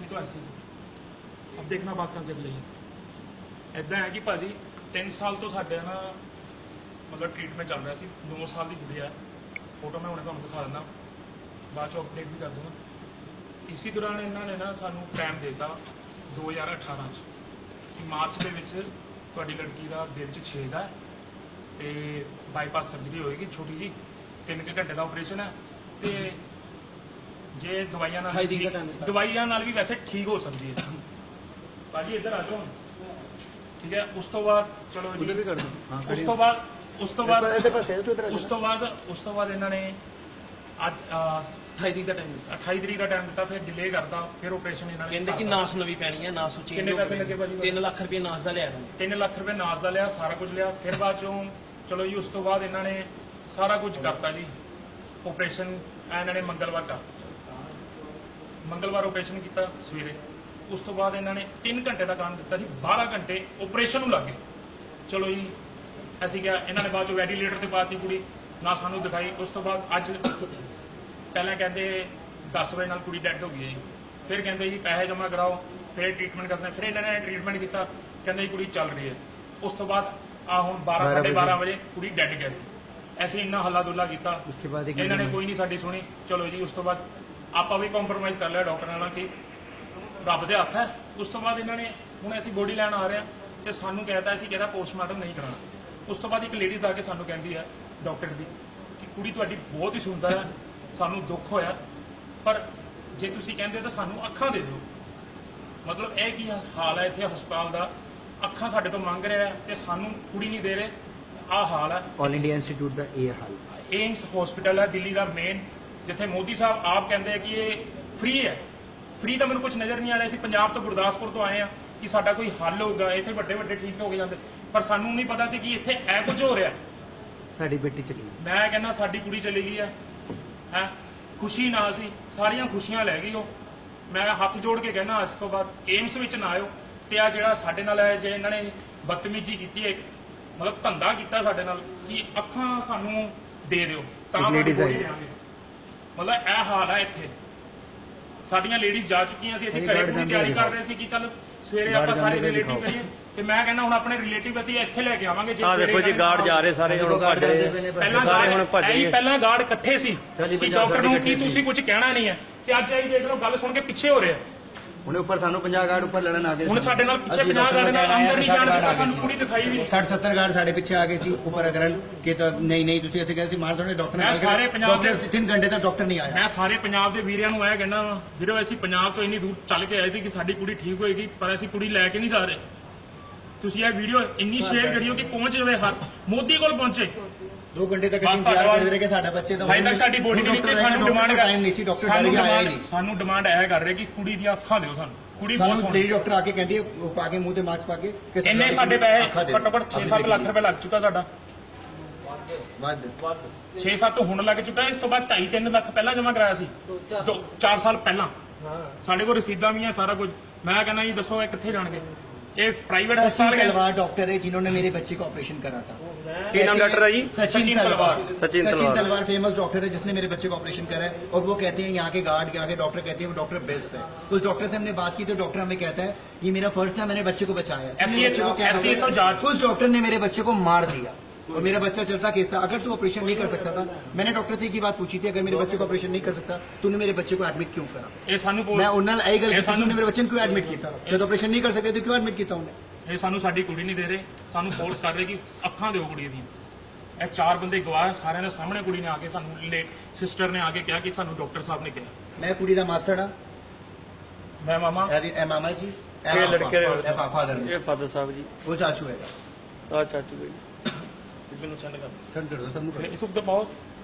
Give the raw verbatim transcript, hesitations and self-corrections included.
नहीं तो ऐसी सी। अब देखना बात कहाँ चल रही है। इदा है कि भाजी तीन साल तो साढ़े ना मतलब ट्रीटमेंट चल रहा सी। नौ साल की गुड़िया है, फोटो मैं उन्हें तुहानूं दिखा दिंदा, बाद चो अपडेट भी कर दूँगा। इसी दौरान इन्होंने ना सानू टाइम देता दो हज़ार अठारह कि मार्च के विच तुहाडी लड़की का दिल च छेद है तो बाईपास सर्जरी होएगी छोटी जी, तीन के घंटे का ऑपरेशन है तो जे दवाइयां नाल दवाइयां नाल भी वैसे ठीक हो सकती है। भाजी इधर आ जाओ, ठीक है। उस तो बाद चलो जी, उस तो बाद उस तो बाद उस तो बाद उस तो बाद इन्होंने अज अठाई तरीक का टाइम अठाई तरीक का टाइम दिता, फिर डिले करता, फिर ऑपरेशन इन्होंने कहते कि नास नवी पैनी है, नास चेंज कितने पैसे लगे भाजी? तीन लाख रुपये नास का लिया, तीन लाख रुपये नास का लिया, सारा कुछ लिया। फिर बाद चो चलो जी उस तो बाद इन्होंने सारा कुछ करता जी। ऑपरेशन इन्होंने मंगलवार का मंगलवार ऑपरेशन किया सवेरे। उस तो बाद इन्होंने तीन घंटे का काम दिता, बारह घंटे ऑपरेशन लग गए। चलो जी ऐसी क्या इन्होंने बाद वैंटीलेटर से पाती कुड़ी ना सानू दिखाई। उस तो बाद अज पहले कहते दस बजे नाल कुड़ी डैड हो गई है, फिर कहते जी पैसे जमा कराओ, फिर ट्रीटमेंट करना, फिर इन्होंने ट्रीटमेंट किया, कहते जी कुड़ी चल रही है। उस तो बाद आ हुण बारह साढ़े बारह बजे कुड़ी डैड गई। ऐसे इन्ना हल्ला दुला किया, उसके बाद इन्होंने कोई नहीं साडी सुनी। चलो जी उस तो बाद आप भी कॉम्प्रोमाइज़ कर लिया डॉक्टर नाल कि रब दे हत्थ है। उस तो बाद इन्होंने हुण असीं बॉडी लैन आ रहे हैं तो सानू कहता असीं कहता पोस्टमार्टम नहीं कराना। उस तो बाद एक लेडीज़ आके सानू कहती है डॉक्टर की कि कुड़ी तुहाडी बहुत ही सुंदर है, सानू दुख होया, पर जे तुसीं कहंदे हो तो सानू अखां दे दिओ। मतलब यह की हाल है इत्थे हस्पताल का, अखां साडे तो मंग रहा है तो सानू कुड़ी नहीं दे रहे। आ हाल है ऑल इंडिया इंस्टीट्यूट का ये हाल। एम्स हॉस्पिटल है दिल्ली का मेन, जिथे मोदी साहब आप कहते हैं कि ये फ्री है। फ्री तो मैं कुछ नज़र नहीं आ रहा। असीं पंजाब तो गुरदासपुर तो आए हैं कि साडा कोई हल होगा, इत्थे वड्डे वड्डे ठीक हो जाते, पर सानू नहीं पता सी कि इत्थे ऐ कुछ हो रहा। साडी बेटी चली गई, मैं कहना साडी कुड़ी चली गई है, है खुशी ना सी, सारियां खुशियां लै गई। मैं हथ जोड़ के कहना इस तो बाद एम्स में ना आयो। तो आ जिहड़ा साडे नाल है जे इन्होंने बदतमीजी की है, मतलब धंधा किया साडे नाल कि अखां सानू दे दिओ तां मतलब यह हाल है इत्थे। साडियां लेडीज़ जा चुकी हैं, असीं घरे पूरी तैयारी कर रहे थे कि चल सवेरे आप सारे रिलेटिव करिए। तो मैं कहना हुण अपने रिलेटिव असीं इत्थे लैके आवांगे। जे देखो जी गार्ड जा रहे सारे हुण भज रहे, सारे हुण भज रहे। पहला गार्ड इकट्ठे सी कि डॉक्टर नूं कि तुसीं कुछ कहना नहीं है, ते अज आई देख लो गल सुन के पिछे हो रहे हैं। उन्हें ऊपर सानू पचास गार्ड ऊपर लड़न आ गए, हुण साडे नाल पिछे पचास गार्ड नाल अंदर नहीं जाण दित्ता, सानू कुड़ी दिखाई भी नहीं। साठ सत्तर गार्ड साडे पिछे आ गए सी ऊपर अगरन के तो नहीं नहीं तुसीं ऐसे कहे सी मार थोड़े डॉक्टर ने सारे पंजाब दे तीन घंटे तक डॉक्टर नहीं आया। मैं सारे पंजाब के वीरियां नूं आया कहना वीरो असीं पंजाब तो इन्नी दूर चल के आए थे कि साडी कुड़ी ठीक होएगी, पर असीं कुड़ी लैके नहीं जा रहे। तुसीं ये वीडियो इन्नी शेयर करियो कि पहुंच जाए हर मोदी कोल पहुंचे। दो घंटे तक इंतजार कर रहे कि साडा बच्चे तो भाई तक साडी बॉडी नहीं निकली, सानू डिमांड टाइम नहीं सी, डॉक्टर डर गया आया ही नहीं। सानू डिमांड आया कर रहे कि कुड़ी दी अखां दिओ सानू। कुड़ी बहुत सोहनी लेडी डॉक्टर आके कहती है पाके मुंह ते मास्क पाके कि इन्ने साडे पैसे घट्टो घट छे सत्त लाख रुपए लग चुका साडा, ਵੱਧ छे सत्त हुण लग चुका। इस तो बाद ढाई तीन लाख पहला जमा कराया सी दो चार साल पहला। साडे कोल रसीदां भी है सारा कुछ। मैं कहना जी दसो ये कित्थे जाणगे? ये प्राइवेट अस्पताल तलवार डॉक्टर है जिन्होंने मेरे बच्चे का ऑपरेशन करा था। क्या नाम डॉक्टर है जी? सचिन तलवार। सचिन तलवार फेमस डॉक्टर है जिसने मेरे बच्चे का ऑपरेशन करा है। और वो कहते हैं यहाँ के गार्ड यहाँ के डॉक्टर कहते हैं वो डॉक्टर बेस्ट है। उस डॉक्टर से हमने बात की तो डॉक्टर हमें कहता है ये मेरा फर्ज था, मैंने बच्चे को बचाया। उस डॉक्टर ने मेरे बच्चे को मार दिया और मेरा बच्चा चलता केस था। अगर तू ऑपरेशन नहीं कर सकता था, मैंने डॉक्टर से एक ही बात पूछी थी, अगर मेरे बच्चे को ऑपरेशन नहीं कर सकता तूने मेरे बच्चे को एडमिट क्यों करा? मैं उन्होंने यही गल की तूने मेरे बच्चे को क्यों एडमिट किया? जब ऑपरेशन नहीं कर सकते तो क्यों एडमिट किया उन्हें? ये सानू साडी कुड़ी नहीं दे रहे, सानू फोर्स कर रहे कि अखां दिओ कुड़ी दी। ਇਹ ਚਾਰ ਬੰਦੇ ਗਵਾਹ ਸਾਰਿਆਂ ਦੇ ਸਾਹਮਣੇ ਕੁੜੀ ਨੇ ਆ ਕੇ ਸਾਨੂੰ ਸਿਸਟਰ ਨੇ ਆ ਕੇ ਕਿਹਾ ਕਿ ਸਾਨੂੰ ਡਾਕਟਰ ਸਾਹਿਬ ਨੇ ਕਿਹਾ। ਮੈਂ ਕੁੜੀ ਦਾ ਮਾਸੜ ਆ, ਮੈਂ ਮਾਮਾ ਇਹ ਮਾਮਾ ਜੀ, ਇਹ ਲੜਕੇ ਇਹ ਫਾਦਰ ਇਹ ਫਾਦਰ ਸਾਹਿਬ ਜੀ, ਉਹ ਚਾਚੂ ਹੈਗਾ। ਆ ਚਾਚੂ ਜੀ ਮੈਨੂੰ ਸੈਂਡ ਕਰ ਸੈਂਡ ਕਰ ਦੋ ਸਭ ਨੂੰ। ਇਸ ਵਕਤ ਬਹੁਤ